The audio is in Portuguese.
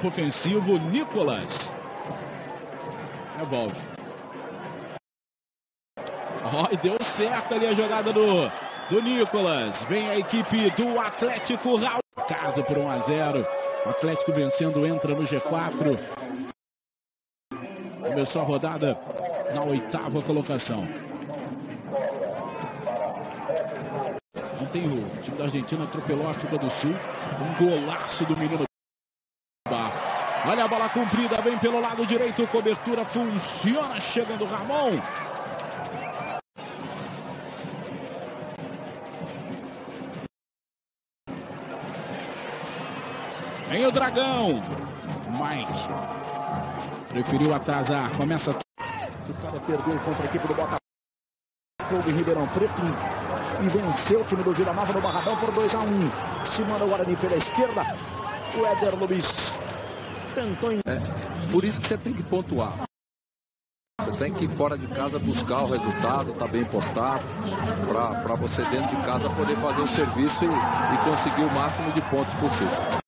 campo ofensivo, Nicolas. Revolve. E deu certo ali a jogada do Nicolas. Vem a equipe do Atlético Raul. Casa por 1-0. O Atlético vencendo, entra no G4. Começou a rodada na 8ª colocação. Ontem o time da Argentina atropelou a África do Sul. Um golaço do menino. Olha a bola comprida, vem pelo lado direito. Cobertura funciona, chegando Ramon. Vem o Dragão. Mike preferiu atrasar. Começa. O cara perdeu contra a equipe do Botafogo em Ribeirão Preto. E venceu o time do Vila Nova no Barradão por 2-1. Se manda o Guarani pela esquerda. O Éder Luiz tentou. Por isso que você tem que pontuar. Você tem que ir fora de casa buscar o resultado, tá bem postado, para você dentro de casa poder fazer o serviço e conseguir o máximo de pontos possível.